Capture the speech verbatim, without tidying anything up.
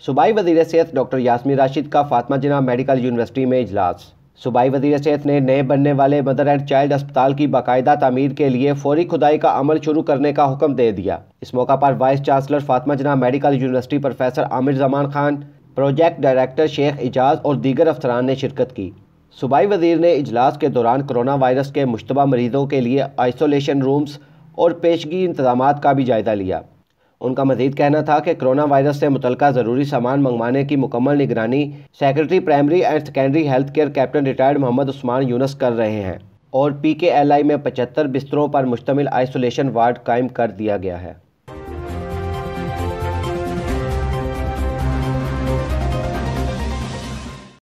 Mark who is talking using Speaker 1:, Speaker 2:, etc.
Speaker 1: صوبائی وزیر صحت ڈاکٹر یاسمین راشد کا فاطمہ جناح میڈیکل یونیورسٹی میں اجلاس۔ صوبائی وزیر صحت نے نئے بننے والے مدر اینڈ چائلڈ اسپتال کی باقاعدہ تعمیر کے لیے فوری کھدائی کا عمل شروع کرنے کا حکم دے دیا۔ اس موقع پر vice chancellor Fatima Jinnah medical university professor Amir Zaman Khan, project director شیخ اعجاز اور دیگر افسران نے شرکت کی۔ صوبائی وزیر نے اجلاس کے دوران کرونا وائرس کے مشتبہ مریضوں کے لیے آئسولیشن رومز اور پیشگی انتظامات کا بھی جائزہ لیا۔ ان کا مزید کہنا تھا کہ کرونا وائرس سے متعلقہ ضروری سامان منگوانے کی مکمل نگرانی secretary primary and secondary health care captain retired Muhammad Usman Younis کر رہے ہیں اور پی کے ایل آئی میں پچہتر بستروں پر مشتمل آئسولیشن وارڈ قائم کر دیا گیا ہے۔